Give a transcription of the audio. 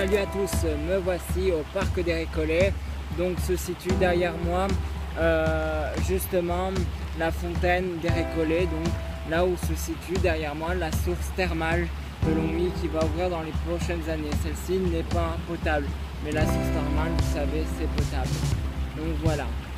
Salut à tous, me voici au parc des Récollets. Donc se situe derrière moi justement la fontaine des Récollets, donc là où se situe derrière moi la source thermale de Longwy qui va ouvrir dans les prochaines années. Celle-ci n'est pas potable, mais la source thermale, vous savez, c'est potable. Donc voilà.